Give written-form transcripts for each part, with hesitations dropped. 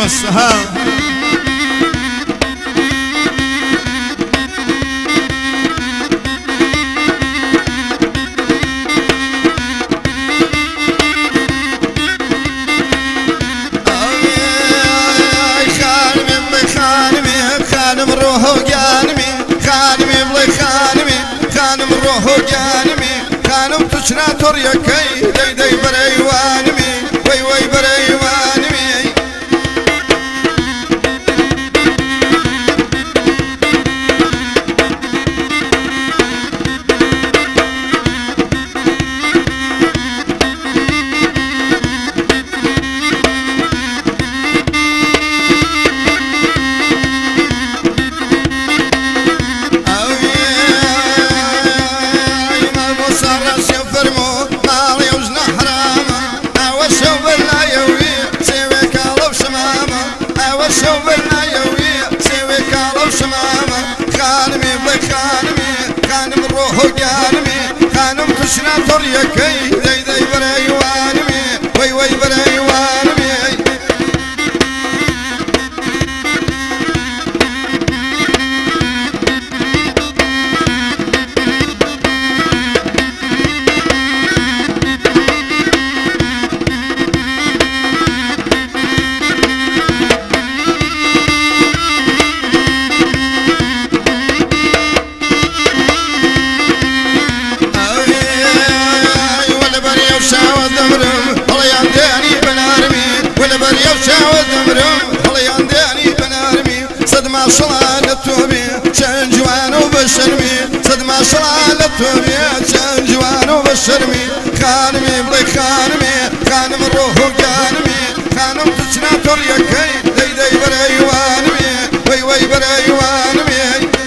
والسهام خانم روح جانمي خانمي بلي خانمي خانم روح جانمي خانم تشنا توريكي دي دي بريوانمي وي وي بريوانمي تشنا توريكي دي دي بريوانمي وي وي بريوانمي صدمة صلالة توبي شان جوان وبشرمي صدمة صلالة توبي شان جوان وبشرمي خانمي بلي خانمي خانم الروح جانمي خانم تشنا توريكي دي دي بريوانمي وي وي بريوانمي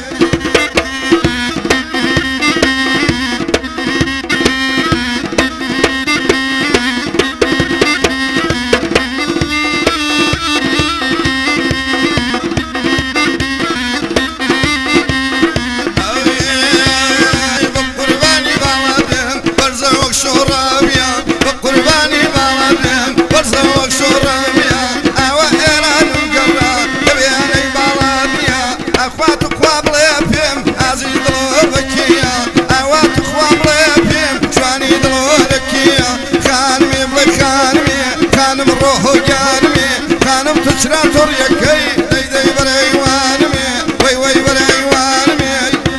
خانم روح جانمي خانم تشنا توريكي دي دي بريوانمي وي وي بريوانمي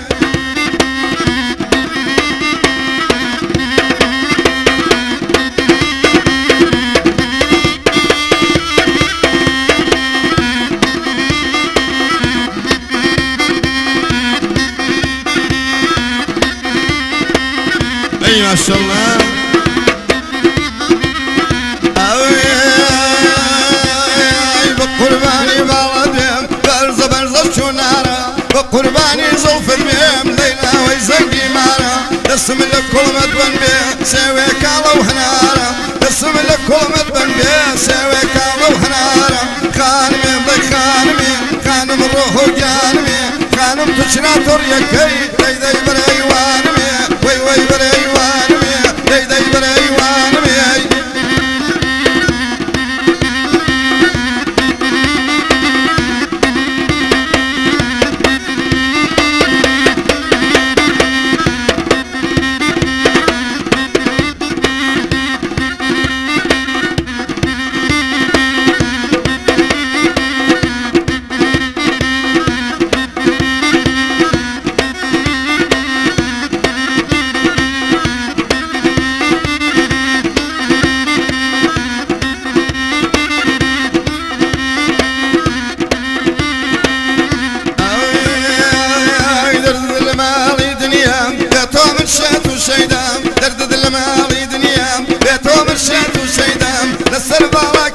اي ما شاء الله قرباني بلدهم برزة برزة شنارة وقرباني زلف المهم ليلة ويزقي مارة اسم لك كل مدبن بيه سوي كالا وهنارة اسم لك كل مدبن بيه سوي كالا وهنارة خانمي بلي خانمي خانم الروح جانمي خانم تشنا توريكي دي دي بريوانمي وي وي بريوانمي دي دي بريوانمي درد المالي دنيا بيتهم الشات وشيدام للسربالة